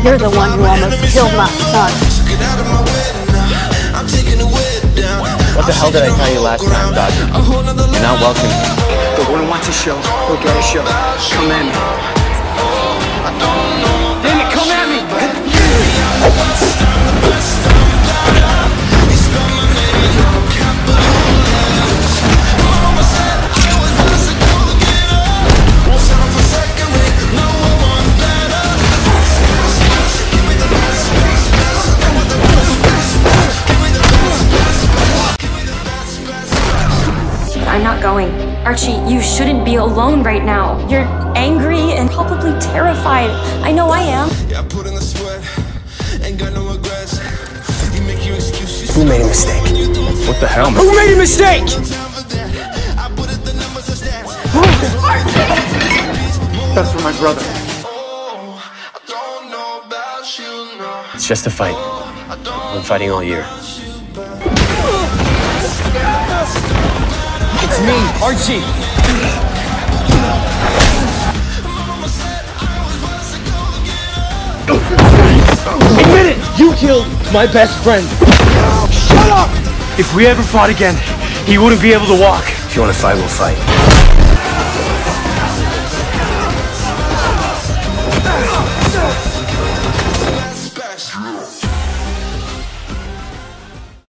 You're the one who almost killed my son. What the hell did I tell you last time, Doctor? You're not welcome. The one who wants a show, he'll get a show. Come at me. Damn it, come at me! I'm not going. Archie, you shouldn't be alone right now. You're angry and probably terrified. I know I am. Who made a mistake? What the hell, man? Who made a mistake? That's for my brother. It's just a fight. I've been fighting all year. It's me, Archie. Admit it! You killed my best friend. Shut up! If we ever fought again, he wouldn't be able to walk. If you want to fight, we'll fight.